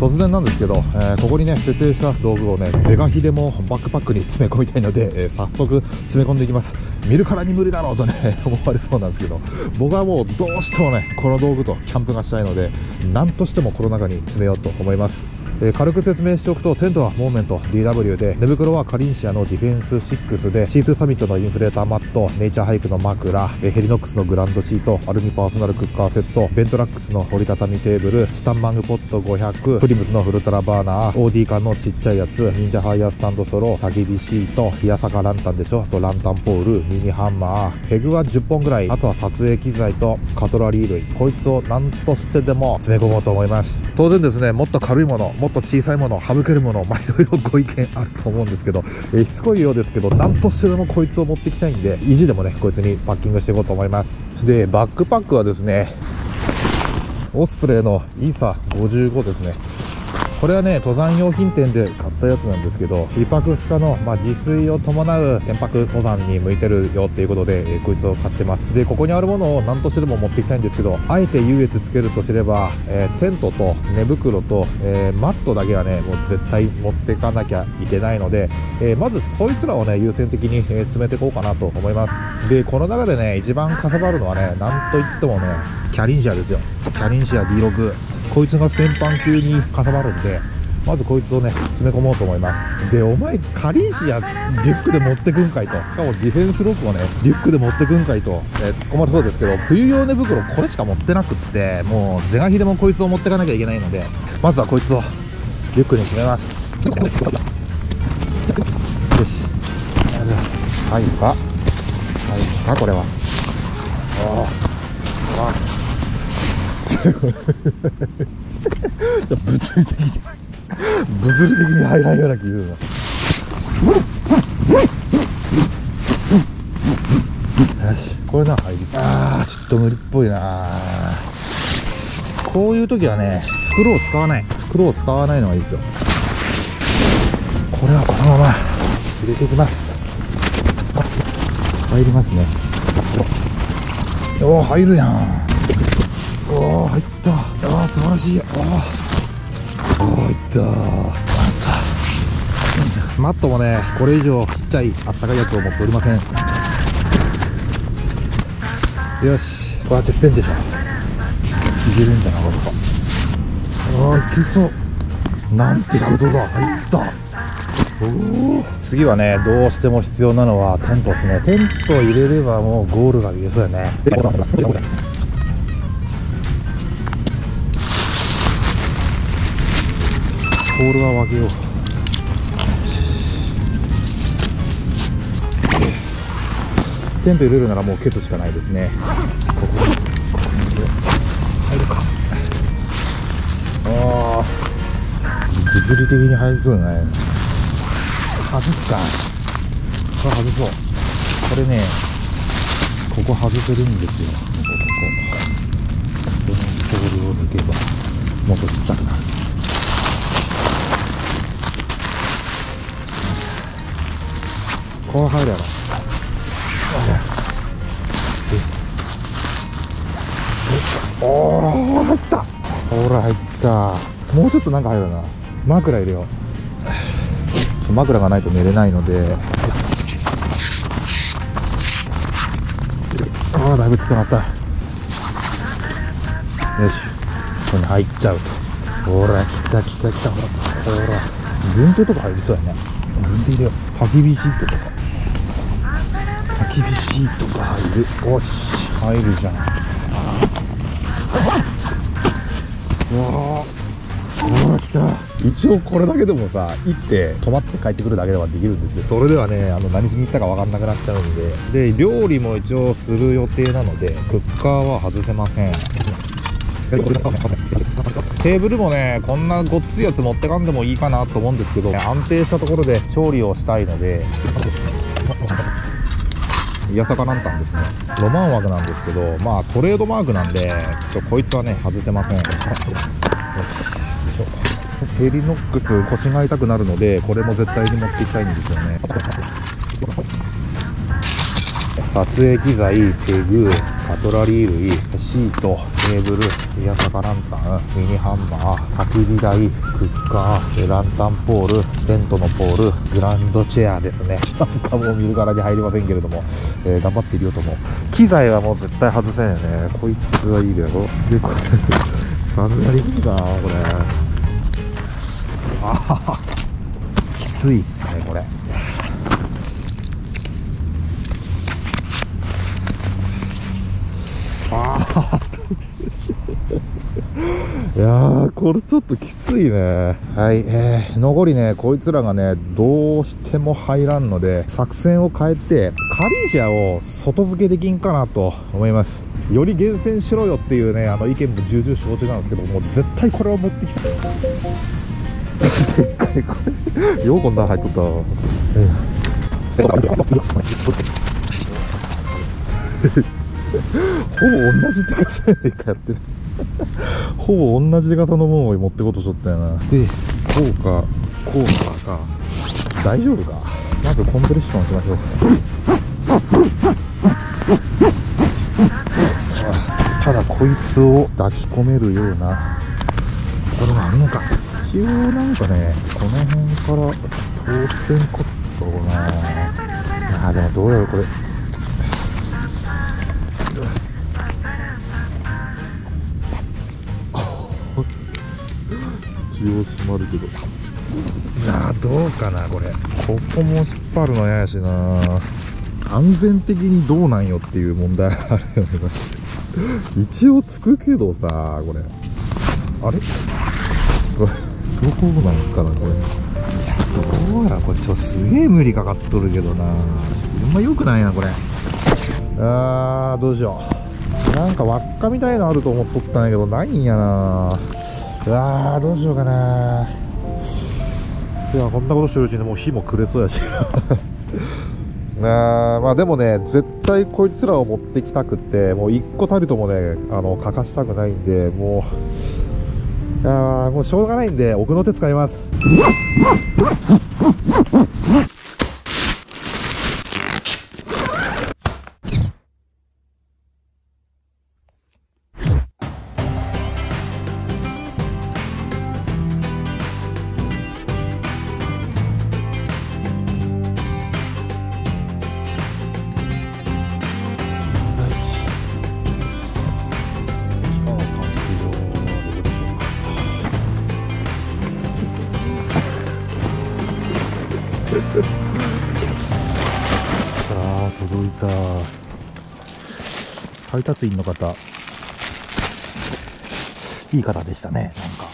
突然なんですけど、ここにね設営した道具をね是が非でもバックパックに詰め込みたいので、早速詰め込んでいきます。見るからに無理だろうとね思われそうなんですけど、僕はもうどうしてもねこの道具とキャンプがしたいので、何としてもこの中に詰めようと思います。軽く説明しておくと、テントはモーメント DW で、寝袋はカリンシアのディフェンス6で、C2 サミットのインフレーターマット、ネイチャーハイクの枕、ヘリノックスのグランドシート、アルミパーソナルクッカーセット、ベントラックスの折りたたみテーブル、チタンマグポット500、プリムスのフルトラバーナー、OD 缶のちっちゃいやつ、忍者ファイヤースタンドソロ、焚き火シート、冷やさかランタンでしょ、あとランタンポール、ミニハンマー、ペグは10本ぐらい、あとは撮影機材とカトラリー類、こいつを何としてでも詰め込もうと思います。当然ですね、もっと軽いもの、もっと小さいもの、省けるもの、いろいろご意見あると思うんですけど、しつこいようですけど、何としてでもこいつを持ってきたいんで、意地でもねこいつにパッキングしていこうと思います。でバックパックはですね、オスプレイのイーサ55ですね。これはね登山用品店で買ったやつなんですけど、1泊2日の、自炊を伴う天泊登山に向いてるよっていうことで、こいつを買ってます。でここにあるものを何としてでも持っていきたいんですけど、あえて優越つけるとすれば、テントと寝袋と、マットだけはねもう絶対持っていかなきゃいけないので、まずそいつらをね優先的に、詰めていこうかなと思います。でこの中でね一番かさばるのはね、なんといってもねキャリンシアですよ。キャリンシア D6、こいつが先般級にかさばるんで、まずこいつをね詰め込もうと思います。でお前カリンシアリュックで持ってくんかいと、しかもディフェンスロックをねリュックで持ってくんかいと、突っ込まれそうですけど、冬用寝袋これしか持ってなくって、もう是が非でもこいつを持ってかなきゃいけないので、まずはこいつをリュックに詰めます。よし、はいかこれは物理的に入らんような気がするな。よし、これな入りそう。ちょっと無理っぽいな。こういう時はね袋を使わないのがいいですよ。これはこのまま入れていきます。入りますね。おー入るやん。おー入った。素晴らしい。入った。マットもねこれ以上ちっちゃいあったかいやつを持っておりません。よし、これはてっぺんでしょ。いけるんじゃなかった。いけそう。なんてやるとだ。入った。次はねどうしても必要なのはテントですね。テントを入れればもうゴールが見えそうやね。ポールは分けよう。テント入れるならもうケツしかないですね。ここに入るか。物理的に入りそうじゃない。外すか。これ外そう。これねここ外せるんですよ。このポールを抜けばもっとちっちゃくなる。こう入るやろ。入った。ほら入った。もうちょっとなんか入るな。枕入れよう。枕がないと寝れないので。だいぶきつくなった。よし、ここに入っちゃうと。ほら来た。ほら軍手とか入りそうやね。軍手入れよう。焚き火シートとか入る。よし入るじゃん。ほら来た。一応これだけでもさ行って泊まって帰ってくるだけではできるんですけど、それではね何しに行ったか分かんなくなっちゃうので、料理も一応する予定なのでクッカーは外せません。テーブルもねこんなごっついやつ持ってかんでもいいかなと思うんですけど、安定したところで調理をしたいので、八坂ランタンですね。ロマン枠なんですけど、トレードマークなんでこいつはね外せません。ヘリノックス腰が痛くなるので、これも絶対に持っていきたいんですよね。 撮影機材、ペグ、カトラリー類、シート、テーブル、イヤサカランタン、ミニハンマー、焚き火台、クッカー、ランタンポール、テントのポール、グランドチェアですね。なんかもう見るからに入りませんけれども、頑張っているよと思う。機材はもう絶対外せんよね。こいつはいいけど、で、これ、さすがにいいかな、これ。あはは。きついっすね、これ。いやー、これちょっときついね。はい、残りね、こいつらがね、どうしても入らんので、作戦を変えて、カリージャを外付けできんかなと思います。より厳選しろよっていうね、意見も重々承知なんですけど、もう絶対これを持ってきた。でっかい、これ。ようこんな入っとった。ほぼ同じでかさやねんかやってる。ほぼ同じでかさのものを持ってことしとったよな。で、こうか大丈夫か。まずコンプレッションしましょう。ただこいつを抱き込めるようなところがあるのか。一応なんかね、この辺から通ってんこっとな。でもどうやらこれ一応閉まるけど、どうかなこれ。ここも引っ張るの嫌やしな。安全的にどうなんよっていう問題あるよね。一応つくけどさ、これあれこれどこなんすかねこれ。いや、どうやこれすげえ無理かかっとるけどな。あんま良くないなこれ。どうしよう。なんか輪っかみたいのあると思っとったんやけどないんやな。どうしようかな。いや、こんなことしてるうちにもう火も暮れそうやし。まあでもね、絶対こいつらを持ってきたくって、もう一個たりともね、欠かしたくないんで、もうしょうがないんで、奥の手使います。届いた。配達員の方、いい方でしたね。なんか